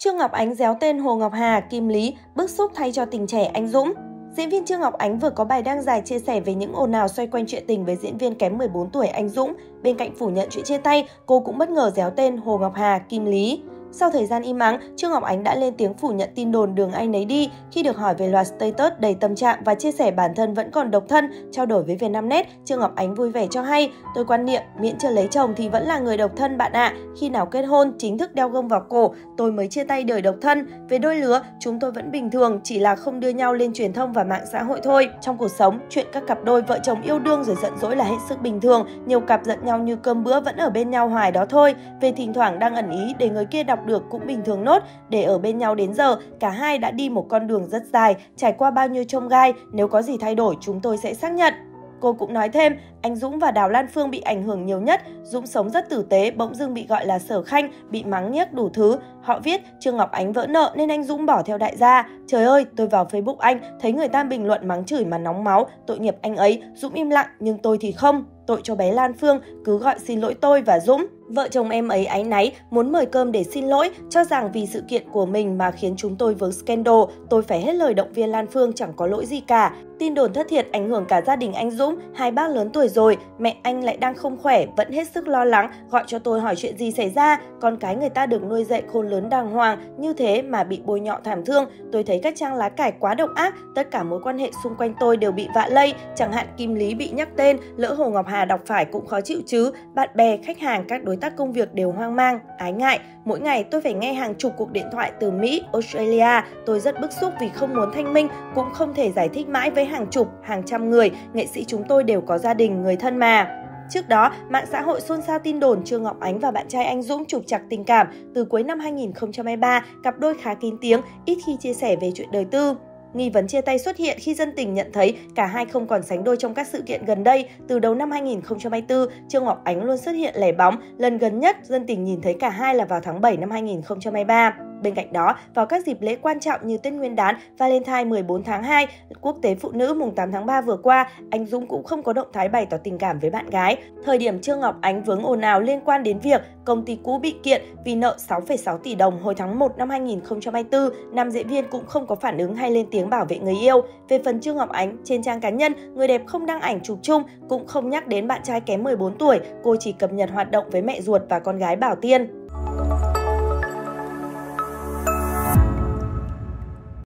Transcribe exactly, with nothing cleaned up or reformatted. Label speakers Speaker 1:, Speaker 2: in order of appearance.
Speaker 1: Trương Ngọc Ánh déo tên Hồ Ngọc Hà, Kim Lý, bức xúc thay cho tình trẻ anh Dũng. Diễn viên Trương Ngọc Ánh vừa có bài đăng dài chia sẻ về những ồn ào xoay quanh chuyện tình với diễn viên kém mười bốn tuổi anh Dũng. Bên cạnh phủ nhận chuyện chia tay, cô cũng bất ngờ déo tên Hồ Ngọc Hà, Kim Lý. Sau thời gian im ắng, Trương Ngọc Ánh đã lên tiếng phủ nhận tin đồn đường ai nấy đi khi được hỏi về loạt status đầy tâm trạng và chia sẻ bản thân vẫn còn độc thân. Trao đổi với Vietnamnet, Trương Ngọc Ánh vui vẻ cho hay: "Tôi quan niệm miễn chưa lấy chồng thì vẫn là người độc thân bạn ạ. À. Khi nào kết hôn chính thức đeo gông vào cổ, tôi mới chia tay đời độc thân. Về đôi lứa, chúng tôi vẫn bình thường, chỉ là không đưa nhau lên truyền thông và mạng xã hội thôi. Trong cuộc sống, chuyện các cặp đôi vợ chồng yêu đương rồi giận dỗi là hết sức bình thường. Nhiều cặp giận nhau như cơm bữa vẫn ở bên nhau hoài đó thôi. Về thỉnh thoảng đang ẩn ý để người kia đọc được cũng bình thường nốt. Để ở bên nhau đến giờ, cả hai đã đi một con đường rất dài, trải qua bao nhiêu chông gai, nếu có gì thay đổi chúng tôi sẽ xác nhận." Cô cũng nói thêm, anh Dũng và Đào Lan Phương bị ảnh hưởng nhiều nhất. Dũng sống rất tử tế, bỗng dưng bị gọi là sở khanh, bị mắng nhiếc đủ thứ. Họ viết Trương Ngọc Ánh vỡ nợ nên anh Dũng bỏ theo đại gia. Trời ơi, tôi vào Facebook anh, thấy người ta bình luận mắng chửi mà nóng máu. Tội nghiệp anh ấy, Dũng im lặng, nhưng tôi thì không. Tội cho bé Lan Phương, cứ gọi xin lỗi tôi và Dũng. Vợ chồng em ấy áy náy, muốn mời cơm để xin lỗi, cho rằng vì sự kiện của mình mà khiến chúng tôi vướng scandal, tôi phải hết lời động viên Lan Phương chẳng có lỗi gì cả. Tin đồn thất thiệt ảnh hưởng cả gia đình anh Dũng, hai bác lớn tuổi rồi, mẹ anh lại đang không khỏe, vẫn hết sức lo lắng, gọi cho tôi hỏi chuyện gì xảy ra. Con cái người ta được nuôi dạy khôn lớn đàng hoàng, như thế mà bị bôi nhọ thảm thương. Tôi thấy các trang lá cải quá độc ác, tất cả mối quan hệ xung quanh tôi đều bị vạ lây, chẳng hạn Kim Lý bị nhắc tên, lỡ Hồ Ngọc Hà đọc phải cũng khó chịu chứ. Bạn bè, khách hàng, các đối tác công việc đều hoang mang, ái ngại. Mỗi ngày tôi phải nghe hàng chục cuộc điện thoại từ Mỹ, Australia. Tôi rất bức xúc vì không muốn thanh minh, cũng không thể giải thích mãi với hàng chục, hàng trăm người. Nghệ sĩ chúng tôi đều có gia đình, người thân mà. Trước đó, mạng xã hội xôn xao tin đồn Trương Ngọc Ánh và bạn trai anh Dũng trục trặc tình cảm. Từ cuối năm hai nghìn không trăm hai mươi ba, cặp đôi khá kín tiếng, ít khi chia sẻ về chuyện đời tư. Nghi vấn chia tay xuất hiện khi dân tình nhận thấy cả hai không còn sánh đôi trong các sự kiện gần đây. Từ đầu năm hai nghìn không trăm hai mươi tư, Trương Ngọc Ánh luôn xuất hiện lẻ bóng. Lần gần nhất, dân tình nhìn thấy cả hai là vào tháng bảy năm hai nghìn không trăm hai mươi ba. Bên cạnh đó, vào các dịp lễ quan trọng như Tết Nguyên đán, Valentine mười bốn tháng hai, Quốc tế Phụ nữ mùng tám tháng ba vừa qua, anh Dũng cũng không có động thái bày tỏ tình cảm với bạn gái. Thời điểm Trương Ngọc Ánh vướng ồn ào liên quan đến việc công ty cũ bị kiện vì nợ sáu phẩy sáu tỷ đồng hồi tháng một năm hai nghìn không trăm hai mươi tư, nam diễn viên cũng không có phản ứng hay lên tiếng bảo vệ người yêu. Về phần Trương Ngọc Ánh, trên trang cá nhân, người đẹp không đăng ảnh chụp chung, cũng không nhắc đến bạn trai kém mười bốn tuổi, cô chỉ cập nhật hoạt động với mẹ ruột và con gái Bảo Tiên.